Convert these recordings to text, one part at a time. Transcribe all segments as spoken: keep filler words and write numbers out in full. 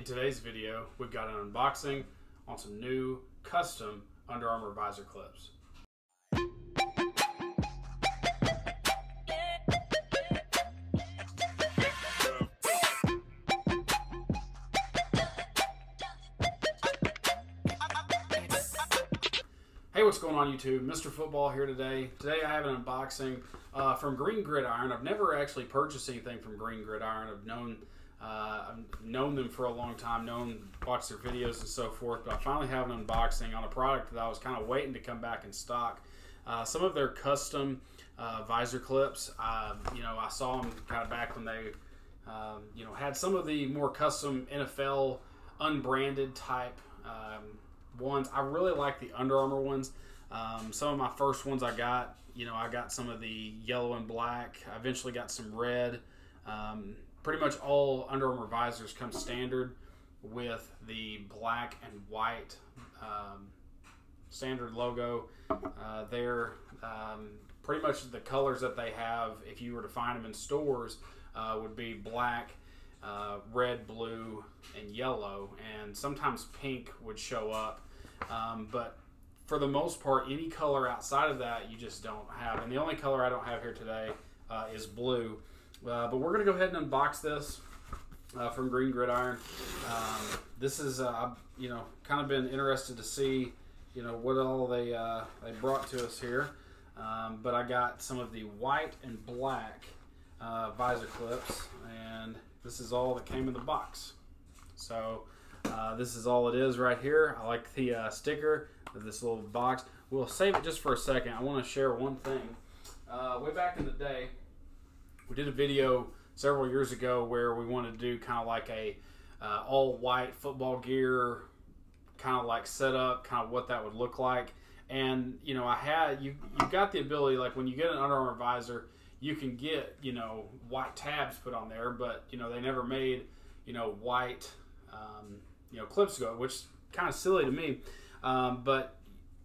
In today's video, we've got an unboxing on some new custom Under Armour visor clips. Hey, what's going on YouTube? Mister Football here today. Today I have an unboxing uh, from Green Gridiron. I've never actually purchased anything from Green Gridiron. I've known uh, I've known them for a long time, known, watched their videos and so forth, but I finally have an unboxing on a product that I was kind of waiting to come back in stock. Uh, some of their custom uh, visor clips, uh, you know, I saw them kind of back when they, um, you know, had some of the more custom N F L unbranded type um, ones. I really like the Under Armour ones. Um, some of my first ones I got, you know, I got some of the yellow and black. I eventually got some red. Um, pretty much all Under Armour visors come standard with the black and white um, standard logo uh, there. Um, pretty much the colors that they have, if you were to find them in stores, uh, would be black, Uh, red, blue, and yellow, and sometimes pink would show up, um, but for the most part, any color outside of that you just don't have. And the only color I don't have here today uh, is blue. Uh, but we're gonna go ahead and unbox this uh, from Green Gridiron. Um, this is, uh, I've, you know, kind of been interested to see, you know, what all they uh, they brought to us here. Um, but I got some of the white and black uh, visor clips, and this is all that came in the box. So uh, this is all it is right here. I like the uh, sticker of this little box. We'll save it just for a second. I want to share one thing. Uh, way back in the day, we did a video several years ago where we wanted to do kind of like a uh, all white football gear kind of like setup, kind of what that would look like. And you know, I had you you got the ability, like when you get an Under Armour visor, you can get, you know, white tabs put on there, but, you know, they never made, you know, white, um, you know, clips go, which is kind of silly to me. Um, but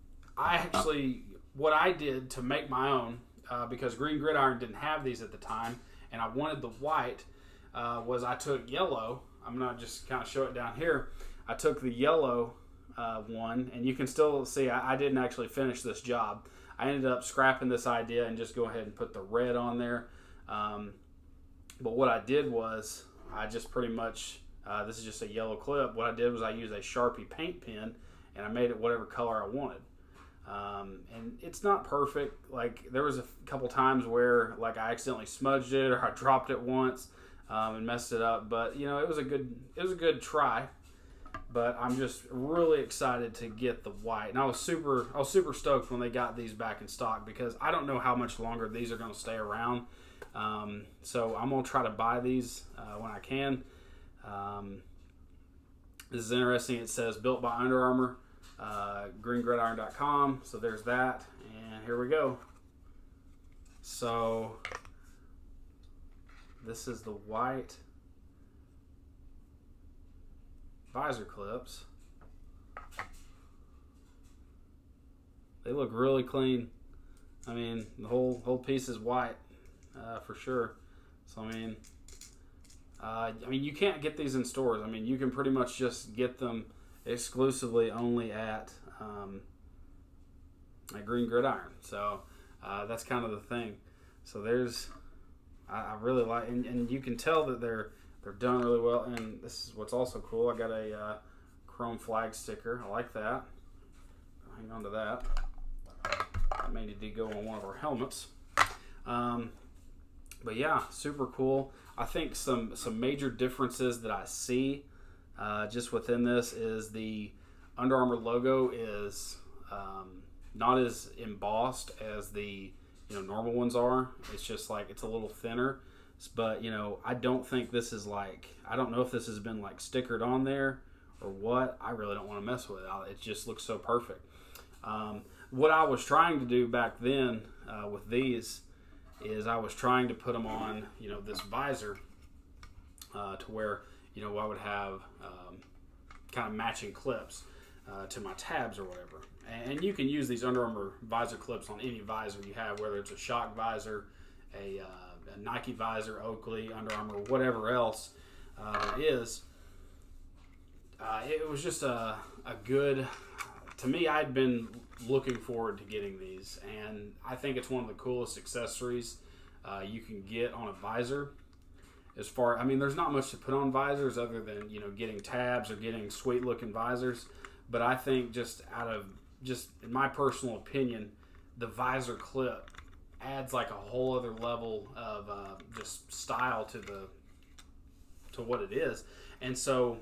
I actually, what I did to make my own, uh, because Green Gridiron didn't have these at the time, and I wanted the white, uh, was I took yellow. I'm going to just kind of show it down here. I took the yellow uh, one, and you can still see I, I didn't actually finish this job. I ended up scrapping this idea and just go ahead and put the red on there. Um, but what I did was I just pretty much, uh, this is just a yellow clip. What I did was I used a Sharpie paint pen and I made it whatever color I wanted. Um, and it's not perfect. Like there was a couple times where like I accidentally smudged it or I dropped it once um, and messed it up. But you know, it was a good, it was a good try. But I'm just really excited to get the white, and I was super, I was super stoked when they got these back in stock because I don't know how much longer these are going to stay around. Um, so I'm going to try to buy these uh, when I can. Um, this is interesting. It says built by Under Armour, uh, green gridiron dot com. So there's that, and here we go. So this is the white visor clips. They look really clean. I mean, the whole whole piece is white uh, for sure. So I mean, uh, I mean, you can't get these in stores. I mean, you can pretty much just get them exclusively only at um, at Green Gridiron. So uh, that's kind of the thing. So there's, I, I really like, and, and you can tell that they're. They're done really well, and this is what's also cool. I got a uh, chrome flag sticker. I like that. I'll hang on to that. That may need to go on one of our helmets. Um, but yeah, super cool. I think some some major differences that I see uh, just within this is the Under Armour logo is um, not as embossed as the you know normal ones are. It's just like it's a little thinner. But you know, I don't think this is like, I don't know if this has been like stickered on there or what. I really don't want to mess with it. It just looks so perfect. Um, what I was trying to do back then uh, with these is I was trying to put them on, you know, this visor uh, to where, you know, I would have um, kind of matching clips uh, to my tabs or whatever. And you can use these Under Armour visor clips on any visor you have, whether it's a shock visor, a uh, a Nike visor, Oakley, Under Armour, whatever else uh, it is. uh, it was just a, a good, to me, I'd been looking forward to getting these, and I think it's one of the coolest accessories uh, you can get on a visor. As far, I mean, there's not much to put on visors other than, you know, getting tabs or getting sweet looking visors, but I think just out of, just in my personal opinion, the visor clip adds like a whole other level of uh, just style to the, to what it is. And so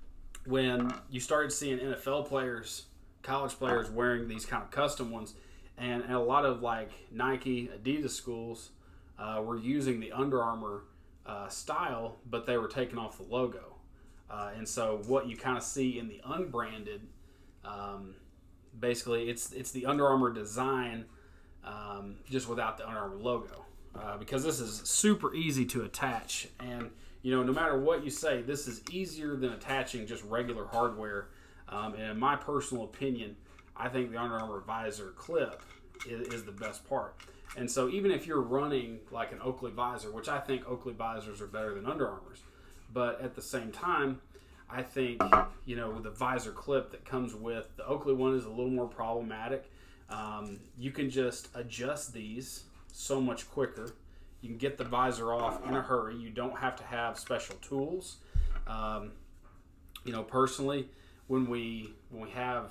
when you started seeing N F L players, college players wearing these kind of custom ones, and, and a lot of like Nike, Adidas schools uh, were using the Under Armour Uh, style, but they were taking off the logo. Uh, and so what you kind of see in the unbranded, um, basically it's it's the Under Armour design, um, just without the Under Armour logo. Uh, because this is super easy to attach, and you know, no matter what you say, this is easier than attaching just regular hardware. Um, and in my personal opinion, I think the Under Armour visor clip is, is the best part. And so even if you're running like an Oakley visor, which I think Oakley visors are better than Under Armour's, but at the same time, I think, you know, the visor clip that comes with the Oakley one is a little more problematic. Um, you can just adjust these so much quicker. You can get the visor off in a hurry. You don't have to have special tools. Um, you know, personally, when we when we have,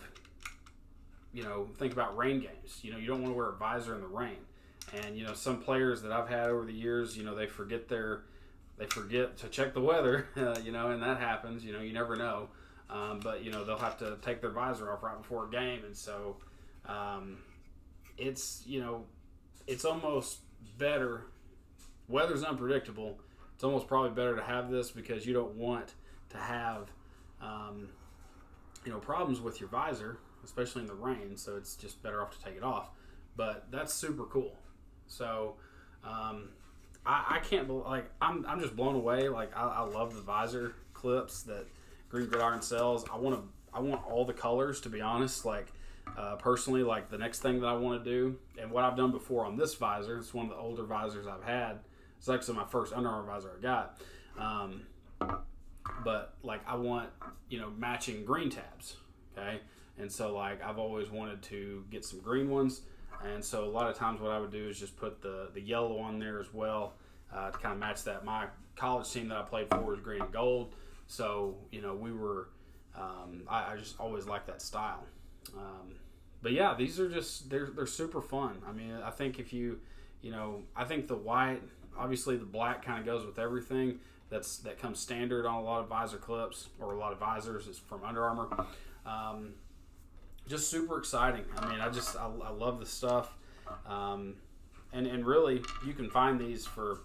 you know, think about rain games. You know, you don't want to wear a visor in the rain. And, you know, some players that I've had over the years, you know, they forget their, they forget to check the weather, uh, you know, and that happens, you know, you never know. Um, but, you know, they'll have to take their visor off right before a game. And so um, it's, you know, it's almost better. Weather's unpredictable. It's almost probably better to have this because you don't want to have, um, you know, problems with your visor, especially in the rain. So it's just better off to take it off. But that's super cool. So, um, I, I can't believe, like, I'm, I'm just blown away. Like, I, I love the visor clips that Green Gridiron sells. I want to, I want all the colors, to be honest. Like, uh, personally, like, the next thing that I want to do, and what I've done before on this visor, it's one of the older visors I've had. It's actually my first Under Armour visor I got. Um, but, like, I want, you know, matching green tabs, okay? And so, like, I've always wanted to get some green ones. And so a lot of times what I would do is just put the, the yellow on there as well uh, to kind of match that. My college team that I played for was green and gold. So, you know, we were, um, I, I just always liked that style. Um, but yeah, these are just, they're, they're super fun. I mean, I think if you, you know, I think the white, obviously the black kind of goes with everything. That's, that comes standard on a lot of visor clips or a lot of visors is from Under Armour. Um, Just super exciting. I mean, I just, I, I love the stuff. Um, and, and really, you can find these for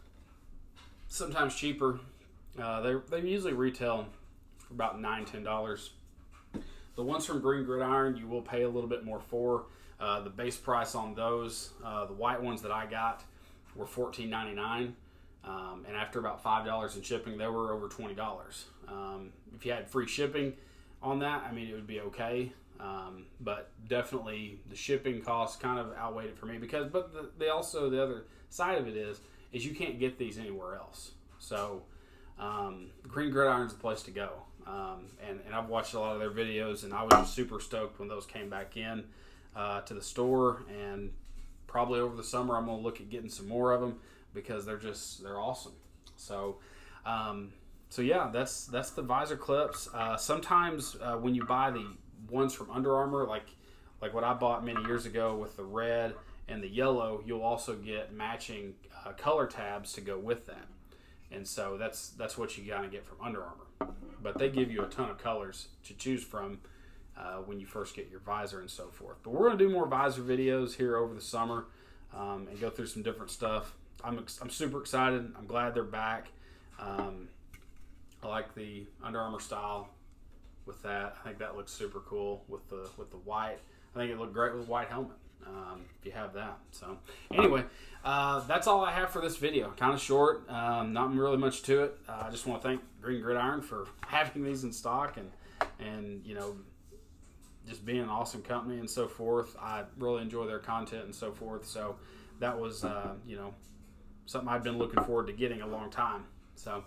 sometimes cheaper. Uh, they, they usually retail for about nine dollars, ten dollars. The ones from Green Gridiron, you will pay a little bit more for. Uh, the base price on those, uh, the white ones that I got, were fourteen ninety-nine. Um, and after about five dollars in shipping, they were over twenty dollars. Um, if you had free shipping on that, I mean, it would be okay. Um, but definitely the shipping costs kind of outweighed it for me because, but the, they also, the other side of it is, is you can't get these anywhere else. So, um, Green Gridiron is the place to go. Um, and, and I've watched a lot of their videos and I was just super stoked when those came back in, uh, to the store, and probably over the summer, I'm going to look at getting some more of them because they're just, they're awesome. So, um, so yeah, that's, that's the visor clips. Uh, sometimes, uh, when you buy the ones from Under Armour, like like what I bought many years ago with the red and the yellow, you'll also get matching uh, color tabs to go with that. And so that's that's what you gotta get from Under Armour. But they give you a ton of colors to choose from uh, when you first get your visor and so forth. But we're gonna do more visor videos here over the summer um, and go through some different stuff. I'm I'm super excited. I'm glad they're back. Um, I like the Under Armour style with that. I think that looks super cool with the with the white. I think it looked great with a white helmet um, if you have that. So anyway, uh, that's all I have for this video. Kind of short, um, not really much to it. Uh, I just want to thank Green Gridiron for having these in stock and and you know, just being an awesome company and so forth. I really enjoy their content and so forth. So that was uh, you know, something I've been looking forward to getting a long time. So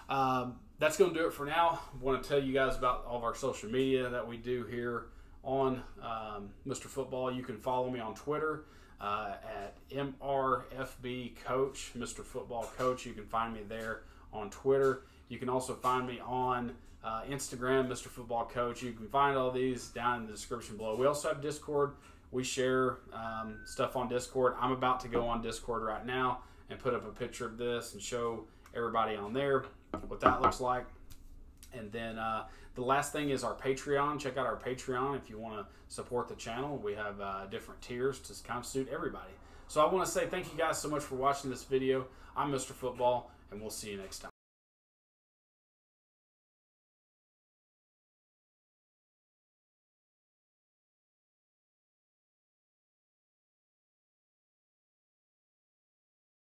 Um, that's going to do it for now. I want to tell you guys about all of our social media that we do here on um, Mister Football. You can follow me on Twitter uh, at M R F B Coach, Mister Football Coach. You can find me there on Twitter. You can also find me on uh, Instagram, Mister Football Coach. You can find all these down in the description below. We also have Discord. We share um, stuff on Discord. I'm about to go on Discord right now and put up a picture of this and show everybody on there what that looks like. And then uh, the last thing is our Patreon. Check out our Patreon if you want to support the channel. We have uh, different tiers to kind of suit everybody. So I want to say thank you guys so much for watching this video. I'm Mister Football, and we'll see you next time.